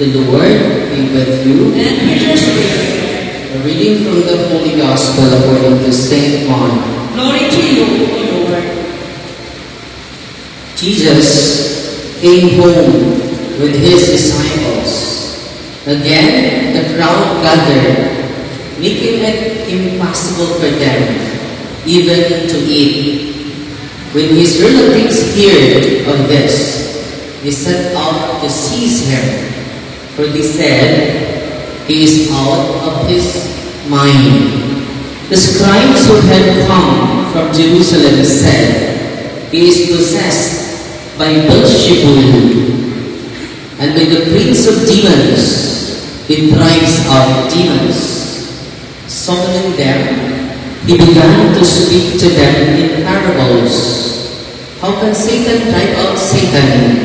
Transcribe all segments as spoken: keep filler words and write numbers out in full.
The Lord be with you. And with your spirit. A reading from the Holy Gospel according to Saint John. Glory to you, O Lord. Jesus came home with his disciples. Again, the crowd gathered, making it impossible for them even to eat. When his relatives heard of this, they set out to seize him, for they said, "He is out of his mind." The scribes who had come from Jerusalem said, "He is possessed by Beelzebul, and by the prince of demons he drives out demons." Summoning them, he began to speak to them in parables. How can Satan drive out Satan?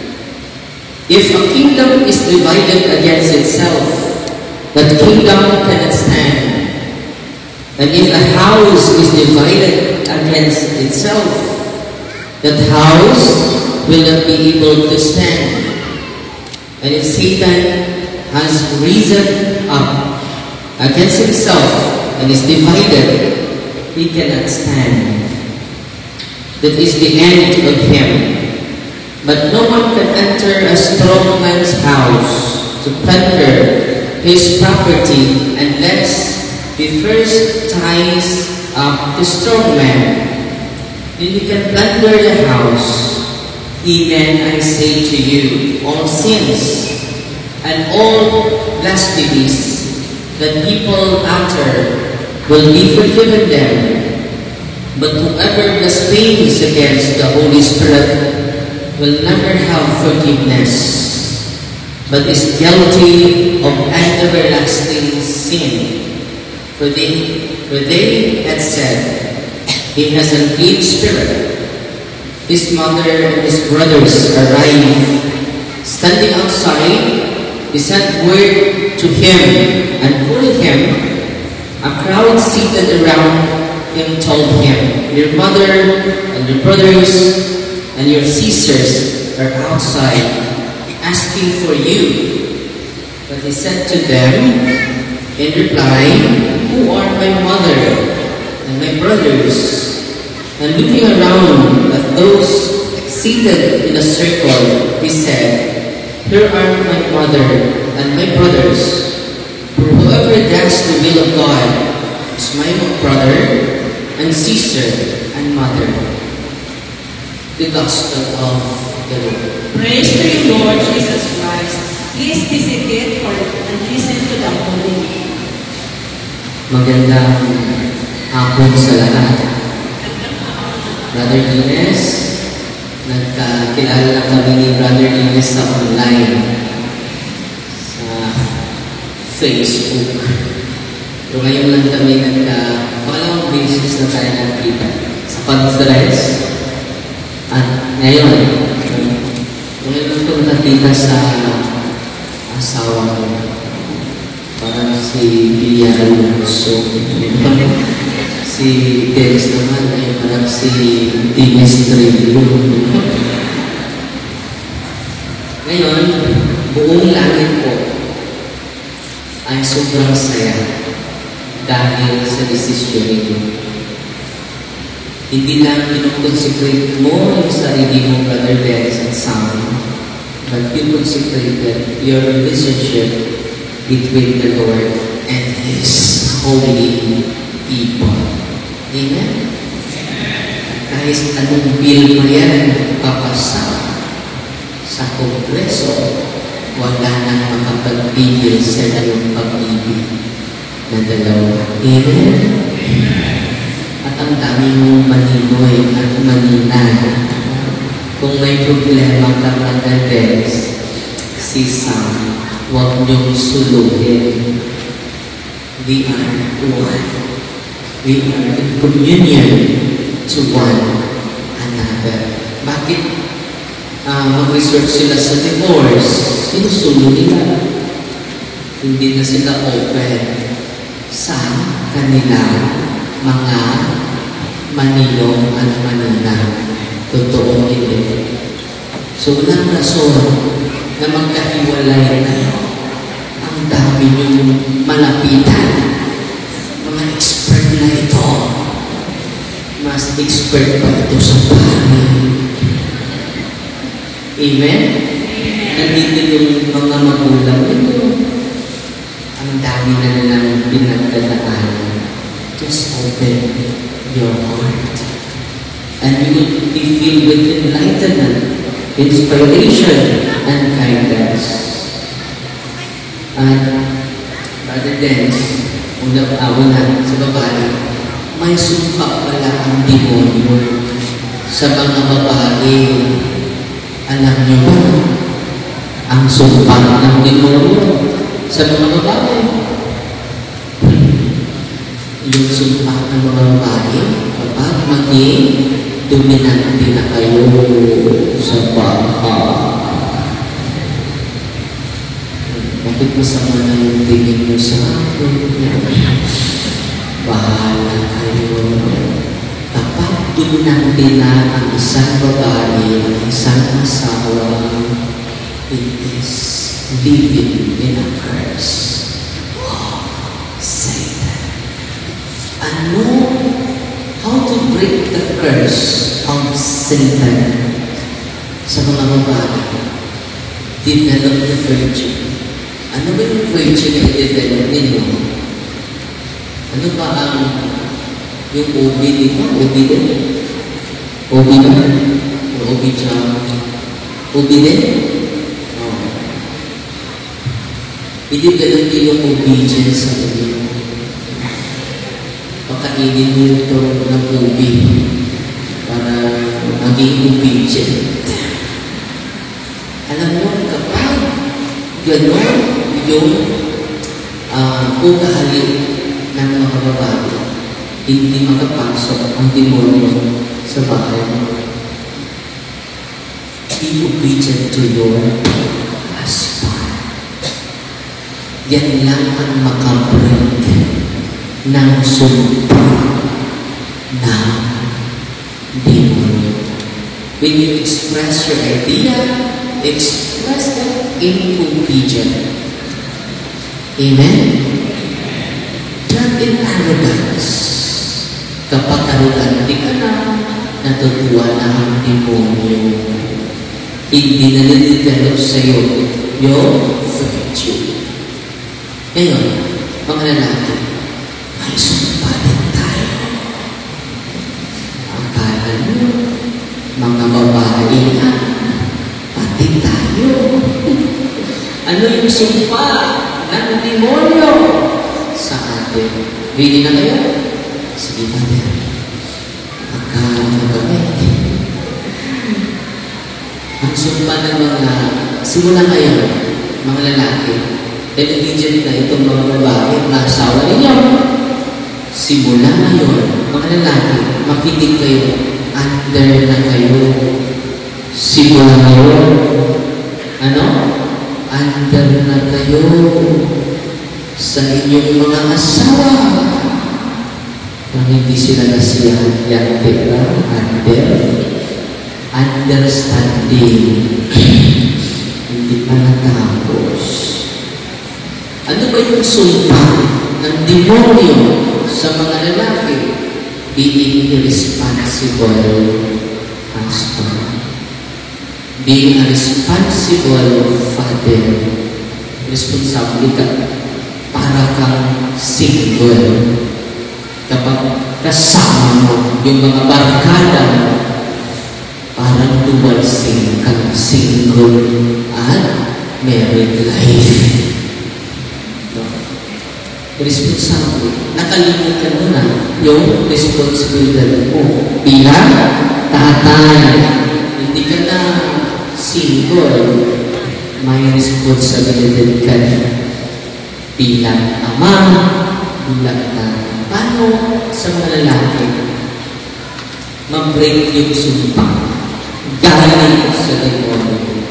If a kingdom is divided against itself, that kingdom cannot stand. And if a house is divided against itself, that house will not be able to stand. And if Satan has risen up against himself and is divided, he cannot stand. That is the end of him. But no one can enter a strong man's house to plunder his property unless he first ties up the strong man. Then he can plunder the house. Amen, I say to you, all sins and all blasphemies that people utter will be forgiven them. But whoever blasphemes against the Holy Spirit will never have forgiveness, but is guilty of an everlasting sin. For they, for they had said, "He has an evil spirit." His mother and his brothers arrived. Standing outside, he sent word to him, and calling him, a crowd seated around him told him, "Your mother and your brothers and your sisters are outside, asking for you." But he said to them in reply, "Who are my mother and my brothers?" And looking around at those seated in a circle, he said, "Here are my mother and my brothers. For whoever does the will of God is my brother and sister and mother." The Gospel of the Lord. Praise to you, Lord Jesus Christ. Please be seated for and listen to the Holy Word. Magandang hapon sa lahat. Brother Ines, nagkakilala na kami ni Brother Ines sa online, sa Facebook. Pero ngayon lang kami nagka, pangalawang beses na tayo nakita sa conference. At ngayon, ngayon lang ito nakita sa asawa ko. Parang si Bian So. Si Dennis naman ay parang si Dennis Trillo. Ngayon, buong langit po ay sobrang saya dahil sa desisyon ninyo. Hindi lang kinoconsecrate mo yung sarili mo, Brother Dennis and Sam, but you consecrated your relationship between the Lord and His holy people. Amen? Kahit anong bill mo yan, papasa sa Kongreso, wala nang makapagpigil sa iyong pag-ibig na dalawa. Amen? At ang dami mong maninoy at maninay. Kung may problema ka, Brother Dennis, si Sam, huwag niyong suluhin. We are one. We are in communion to one another. Bakit uh, mag-research sila sa divorce? Sinusulo nila. Hindi na sila open sa kanila mga maninong at manina. Totoo hindi. So, walang rason na magkahiwalay na expert pa ito sa pari. Amen? Nandito yung mga magulang ito. Ang dami na nilang pinagdadaanan. Just open your heart. And you will be filled with enlightenment, inspiration, and kindness. And Brother Dennis, una uh, una sa babae, may sumpa pala ang demonyo sa mga babae. Alam niyo ba ang sumpa ng demonyo sa mga babae? Yung sumpa ng mga babae, kapag maging dominante na kayo sa bahay. Bakit masama na yung tingin mo sa akin? Bahala kayo. Kapag dominante na ang isang babae, ang isang asawa, it is living in a curse. Oh, Satan. Ano? How to break the curse of Satan sa mga babae? Develop the virtue. Ano ba yung virtue na i-develop ninyo? Ano ba ang yung O B dito? O B din? O B ba? O B siya? O B din? Oh. I-develop niyo yung obedience sa inyo. Pakainin mo ito ng O B para maging obedient. Alam mo, kapag gano'n yung uh, ugali ng mga babae, hindi makapasok ang demonyo sa bahay mo. Be obedient to your husband. Yan lang ang makabreak ng sumpa ng demonyo. When you express your idea, express them in obedience. Amen? Not in arrogance. Kapag arrogante ka na, natutuwa na ang demonyo. Hindi na nilidevelop sa'yo yung virtue. Ngayon, mga lalaki, may sumpa din tayo. Akala nyo, mga babae na, pati tayo. Ano yung sumpa ng demonyo sa atin? Ready na kayo? Sige, Father. Magkano kami? Ang sumpa ng mga, simula kayo, mga lalaki, intelligent na itong mga babae na asawa ninyo. Simula ngayon, mga lalaki, makinig kayo, under na kayo. Simula ngayon, ano? Under na kayo sa inyong mga asawa. Nang hindi sila nasiyahan yan, diba? Under. Understanding. Hindi pa natapos. Ano ba yung sumpa ng demonyo sa mga lalaki? Being irresponsible husband. Being a responsible father. Responsable ka para kang single. Kapag kasama mo yung mga barkada mo, parang dumalsing kang single at married life. Responsable. Nakalimutan mo na yung responsibilidad mo bilang tatay. Hindi ka na single. May responsibilidad ka na bilang ama, bilang tatay. Paano sa mga lalaki ma-break yung sumpa galing sa demonyo?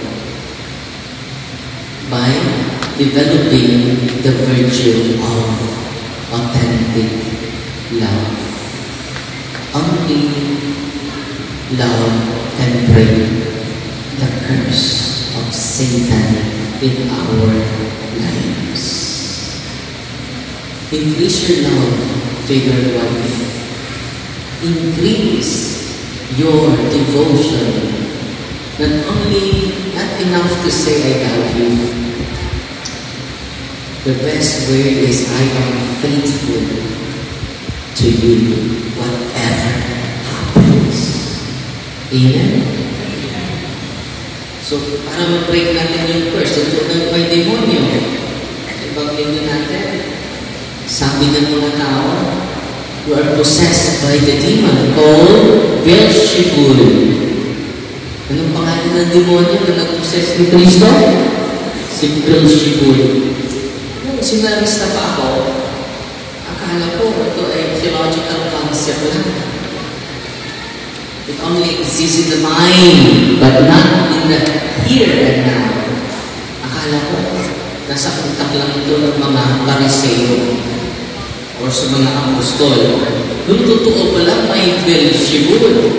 By developing the virtue of authentic love. Only love can break the curse of Satan in our lives. Increase your love to your wife. Increase your devotion. Not only, not enough to say I love you. The best word is I am faithful to you, whatever happens. Amen? So, para ma-break natin yung curse, ito na may demonyo. Ibang din natin, sabi ng mga tao, you are possessed by the demon called Beelzebul. Anong pangalan ng demonyo na nag-possess ni Kristo? Si Beelzebul. Nung sinarista pa ako, akala ko ito ay theological concept lang. It only exists in the mind, but not in the here and now. Akala ko, nasa utak lang ito ng mga Pariseo or sa mga apostol. Nung totoo pala, may Beelzebul.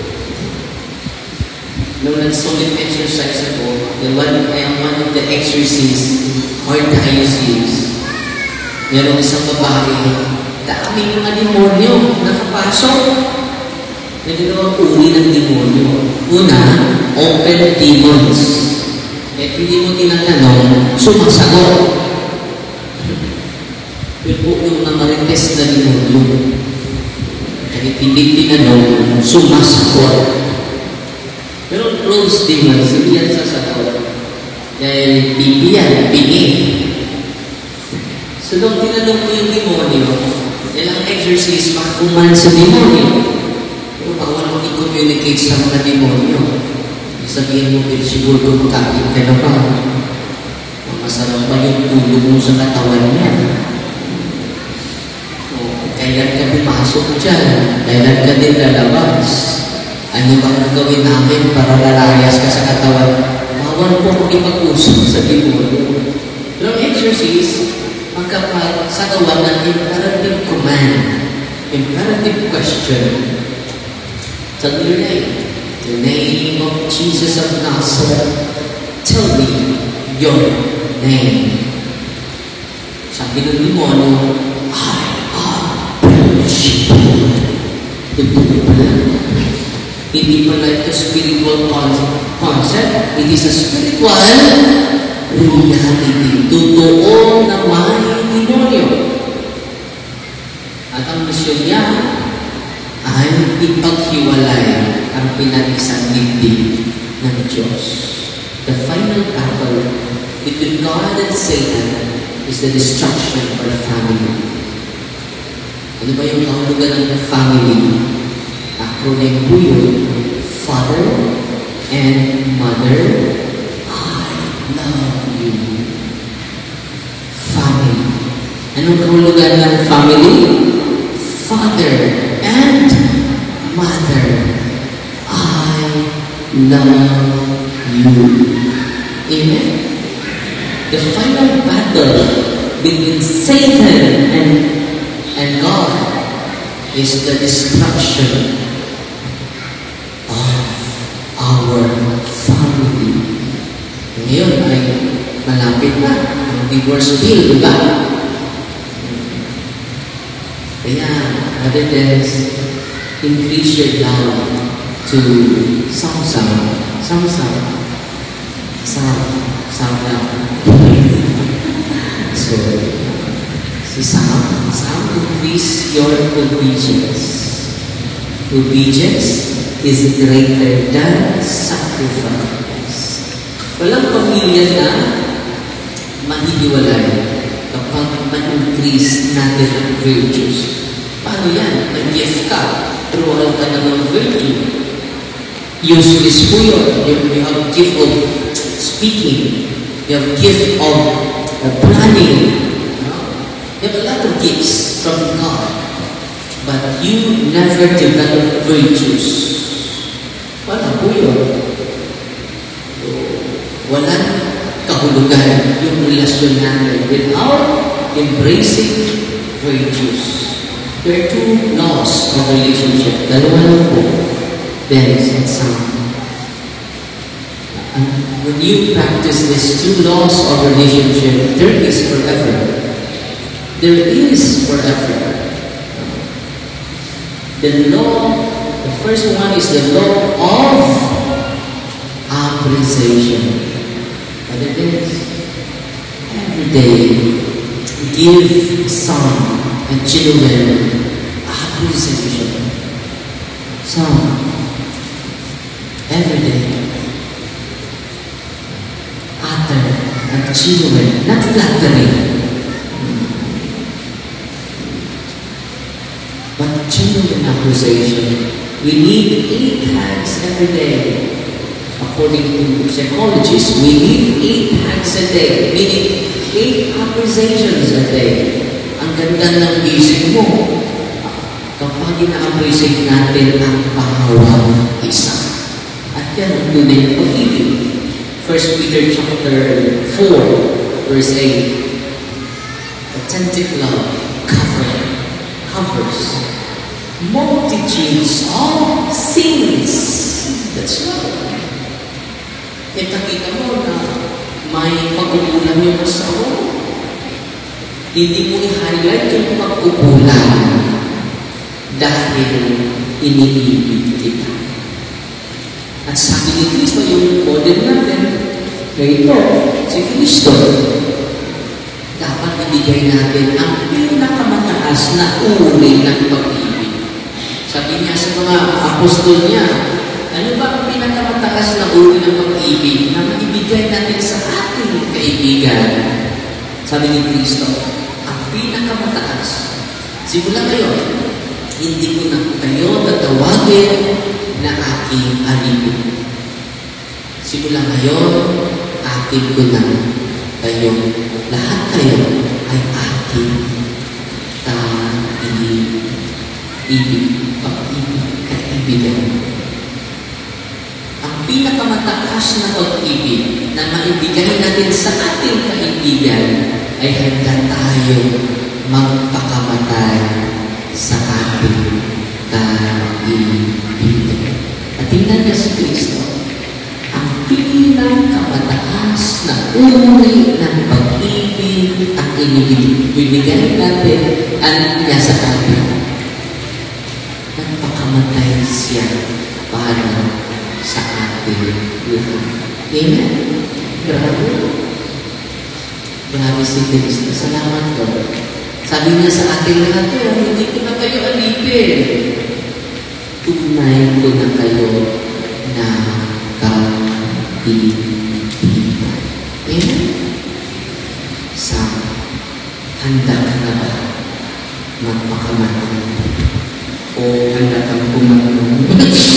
Nung nag-solid exercise ako, the one, I am one of the exorcists, or diocese. Meron isang babae, dami mga demonyo nakapasok. May dalawang uri ng demonyo. Una, open demons. Eh, hindi mo tinatanong, sumasagot. Yung na marites na demonyo. Kahit hindi tinanong, sumasagot. Pero closed demons, hindi yan sasagot. Dahil bibi yan, bingi. So, nung tinanong mo yung demonyo, ilang exorcist makuman sa demonyo. Bawal mo i-communicate sa mga demonyo. Sabihin mo, Beelzebul, kumakain ka na ba? Masarap ba yung tulog mo sa katawan niya? O, kailan ka pumasok dyan? Kailan ka din lalabas? Ano bang gagawin namin para lalayas ka sa katawan? Bawal po makipag-usap sa demonyo. Pero exorcist, magkapag sa gawa ng imperative command, imperative question. Tell me your name. The name of Jesus of Nazareth. Tell me your name. Sabi ng demonyo, I am Beelzebul. Totoo pala. Hindi pala ito spiritual concept. It is a spiritual reality. Totoo na may demonyo. At ang misyon niya ay ipaghiwalay ang pinag-isang dibdib ng Diyos. The final battle between God and Satan is the destruction of our family. Ano ba yung kahulugan ng family? Acronym po yun, Father and Mother, I love you. Family. Anong kahulugan ng family? Father and Mother, I love you. Amen. The final battle between Satan and, and God is the destruction of our family. Ngayon ay malapit na ang divorce bill, di ba? Kaya, Brother Des, increase your love to Samsung. Samsung. Sam. Samsung. So, si Sam, Sam, increase your obedience. Obedience is greater than sacrifice. Walang pamilya na mahihiwalay kapag ma-increase natin ang virtues. Paano yan? Mag-gift ka. Trual ka na ng virtue. Useless po yun. You have gift of speaking. You have gift of uh, planning. You have a lot of gifts from God. But you never develop virtues. Wala po yun. So, walang kahulugan yung relasyon natin without embracing virtues. There are two laws of relationship. Dalawa lang po. Dennis and Sam. And when you practice these two laws of relationship, there is forever. There is forever. The law, the first one is the law of appreciation. What it is? Every day, give son and children appreciation. Son, every day, utter and children, not flattery, but genuine appreciation. We need eight hugs every day. According to psychologists, we need eight hugs a day, meaning eight appreciations a day. Ang ganda ng isip mo kapag ina-appreciate natin ang bawat isa. At yan ang tunay na pag-ibig. First Peter chapter four, verse eight. Authentic love covering, covers multitudes of sins. That's love. E nakita mo na may pagkukulang yung asawa. Hindi mo i-highlight yung pagkukulang dahil iniibig kita. At sabi ni Kristo, yung model natin, ngayon si Kristo, dapat ibigay natin ang pinakamataas na uri ng pag-ibig. Sabi niya sa mga apostol niya, ano ba ang pinakamataas na uri ng pag-ibig na maibigay natin sa ating kaibigan? Sabi ni Kristo, ang pinakamataas. Simula ngayon, hindi ko na kayo tatawagin na aking alipin. Simula ngayon, akin ko na kayo. Lahat kayo ay aking ka-ibig, pag-ibig, kaibigan. Ang pinakamataas na pag-ibig na maibigay natin sa ating kaibigan ay handa tayo magpakamatay sa ating kaibigan. At tingnan niya si Kristo, ang pinakamataas na uri ng pag-ibig ang inibigay natin ang niya sa atin. Nagpakamatay siya para sa ating lahat. Amen? Grabe. Grabe si Kristo. Salamat po. Sabi niya sa ating lahat, hindi ko na kayo alipin. Tunay ko na kayo na kaibigan. Amen? Sa handa ka na ba magpakamatay? O handa kang pumatay?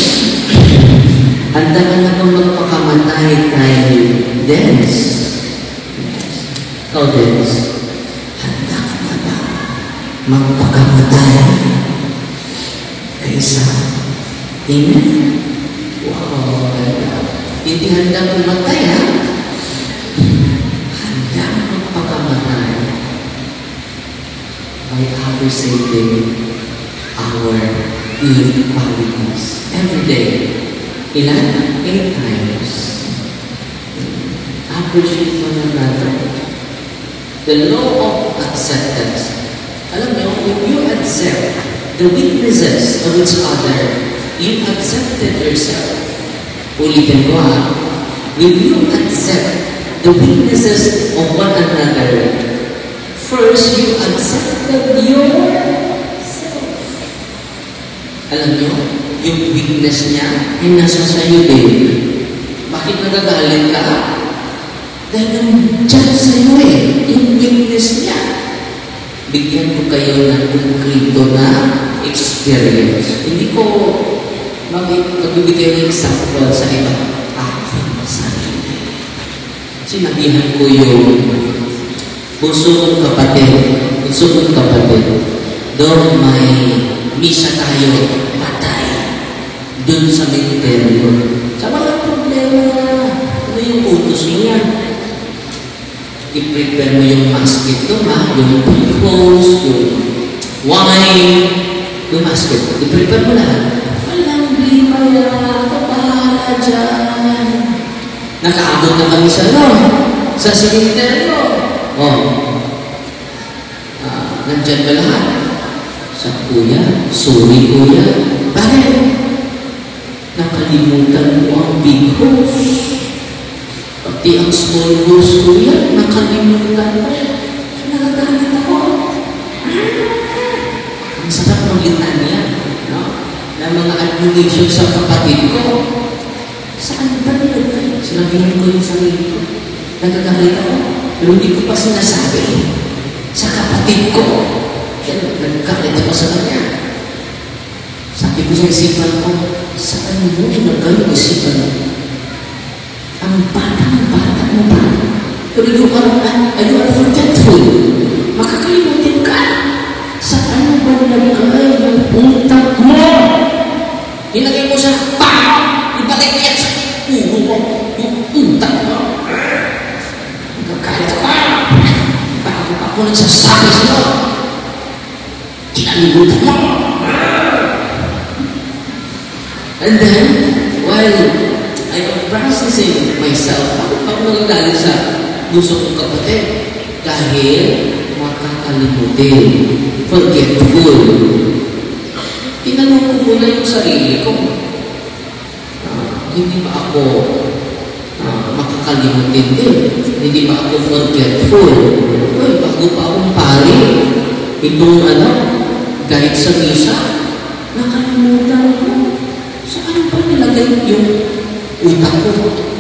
Handa ka na bang magpakamatay kay Dennis? Ikaw, Dennis. Handa ka na ba magpakamatay kay Sam? Amen? Wow. Hindi handa pumatay, ha? Handa magpakamatay by appreciating our good qualities every day. Ilan? Eight times. Appreciate one another. The law of acceptance. Alam niyo, if you accept the weaknesses of each other, you accepted yourself. Ulitin ko ha. Will you accept the weaknesses of one another? First, you accepted yourself. Alam niyo, yung weakness niya ay nasa sa'yo din. Bakit nagagalit ka? Dahil nandiyan sa'yo eh, yung weakness niya. Bigyan ko kayo ng konkreto na experience. Hindi ko magbibigay ng example sa iba. Aking sarili. Sinabihan ko yung puso kong kapatid, puso kong kapatid, doon may misa tayo, patay, doon sa menteryo. Sa mga problema, ano yung utos niya? I-prepare mo yung basket doon, ha? Yung pickles, yung wine, yung basket. I-prepare mo lahat. Walang lima yan, papahala dyan. Nakaabot na kami sa no, sa simenteryo. Oh, ah, nandyan ba lahat? Sa kuya, sorry kuya. Bakit? Nakalimutan mo ang big host. Pati ang small host ko yan, nakalimutan mo. Nagagalit ako. Ang sarap ng litanya, no? Na mga admonition sa kapatid ko. Saan ba nila? Sinabihan ko yung sarili ko. Nagagalit ako. Pero hindi ko pa sinasabi sa kapatid ko. Kaya nagagalit ako sa kanya. Sabi ko sa isipan ko, saan mo nagkaroon ng isipan mo? Ang bata-bata mo ba? Pero you are, uh, you are forgetful. Makakalimutin ka. Saan mo ba nilagay ng utak mo? Nilagay mo sa pao. Ipatay ko yan sa ulo mo. Yung utak mo. Nagkakalit ka. Bago ako nagsasabi sa'yo. Kinalimutan mo. And then, while I am processing myself, bakit ako nagagalit sa gusto kong kapatid? Dahil makakalimutin, forgetful. Tinanong ko muna yung sarili ko. Uh, hindi ba ako uh, makakalimutin din? Hindi ba ako forgetful? Uy, bago pa akong pari, itong ano, kahit sa misa, nakalimutan ko. Saan ba nilagay yung utak ko?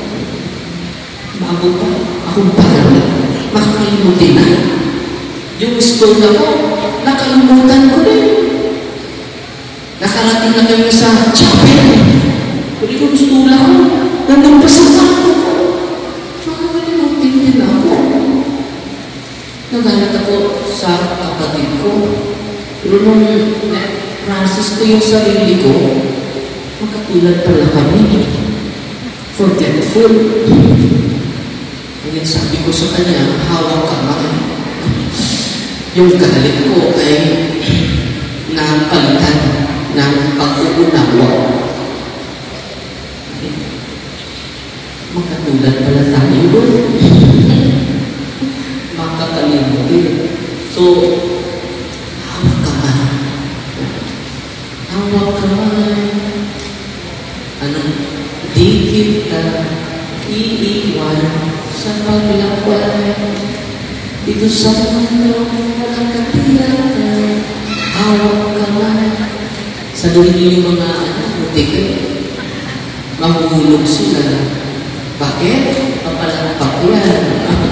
Bago pa akong pari, makakalimutin na. Yung school na ko, nakalimutan ko rin. Nakarating na kami sa chapel. Pero yung school na ko, nandun pa sa kwarto ko. Makakalimutin din ako. Nagalit ako sa kapatid ko. Pero nung na-process ko yung sarili ko, magkatulad pala kami. Forgetful. Ngayon sabi ko sa kanya, hawak ka man. Yung galit ko ay napalitan ng pag-uunawa. Magkatulad pala tayo doon. Makakalimutin. So, hawak ka man. Hawak ka man. Anong di kita iiwan sa paglakwan dito sa mundo walang katiyakan, hawak ka man. Sa dulo yung mga anak, butik mahulog sila. Bakit? Papalakpak yan.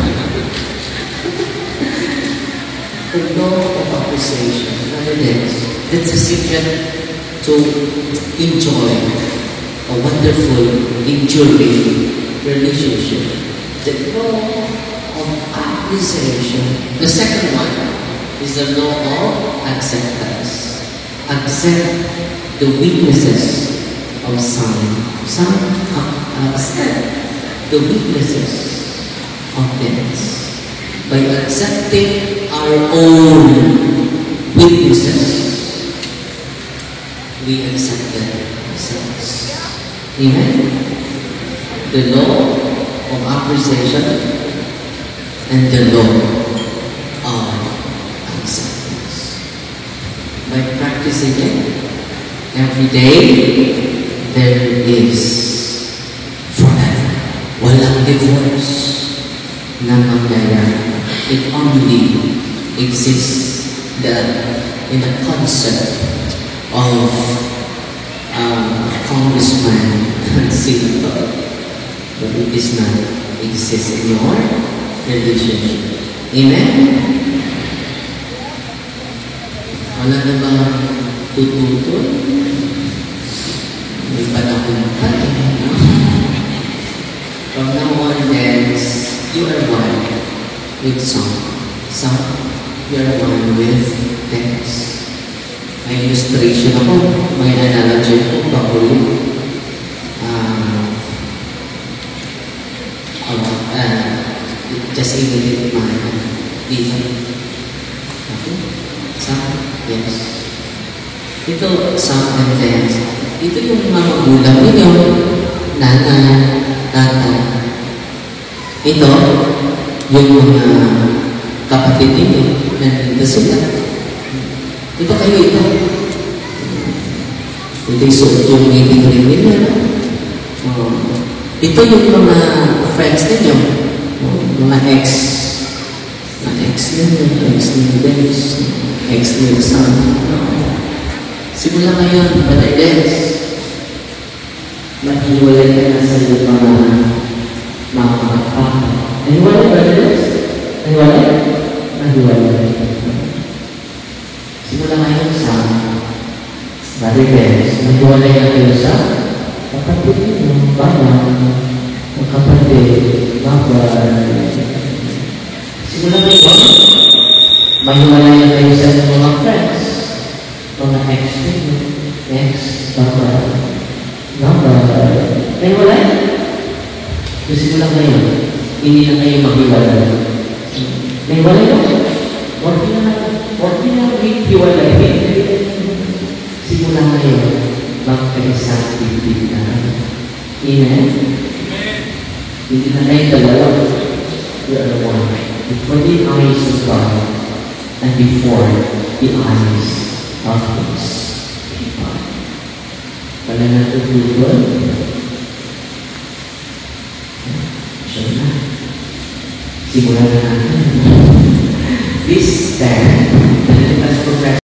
The law of appreciation. That's a secret to enjoy a wonderful, enduring relationship. The law of appreciation. The second one is the law of acceptance. Accept the weaknesses of some. Some accept the weaknesses of theirs. By accepting our own weaknesses, we accepted ourselves. Amen? The law of appreciation and the law of acceptance. By practicing it every day, there is forever. Walang divorce na mangyayari. It only exists the, in the concept of um, Congressman Senator, but it does not exist in your relationship. Amen? Wala na ba tututol? May panahon pa eh. From now on, dance, you are one with song. Song, you are one with dance. May illustration ako, may analogy ako, bakulo. Uh, uh, just imitate my dito. Okay? Song, yes. Ito, song and dance. Ito yung mga magulang ninyo, nanay, tatay. Ito, yung mga kapatid ninyo, nandito sila. Ito kayo ito. Ito yung suot yung meeting ring ninyo. Oh. Ito yung mga friends ninyo. Oh, mga ex. Mga ex ninyo, ex ni Dennis, ex ni Sam. Simula ngayon, Brother Dennis, maghiwalay ka na sa iyong mga mga kapatid. Nahiwalay, Brother Dennis? Nahiwalay? Nahiwalay. Simula ngayon sa Brother Dennis, nahiwalay na kayo sa kapatid ninyo, baba, kapatid, baba. Simula ngayon, mahiwalay na kayo sa mga friends, mga ex ninyo, ex, baba, baba. Nahiwalay? So simula ngayon, hindi na kayo maghiwalay. Nahiwalay na? Huwag na na, huwag na maghiwalay. Simula ngayon, magkaisang bibig na. Amen? Hindi na kayo dalawa. You are one. Before the eyes of God and before the eyes of His people. Wala na ito Google. Sure na. Simulan na natin. This stand, as professor,